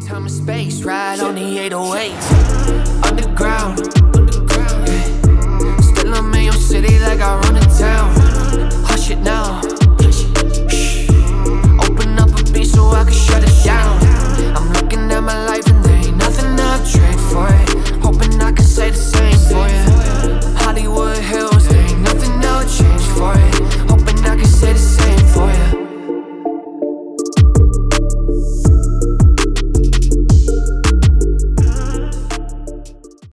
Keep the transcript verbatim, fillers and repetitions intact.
Time and space, ride on the eight oh eight. Underground, yeah. Still I'm in your city like I run the town.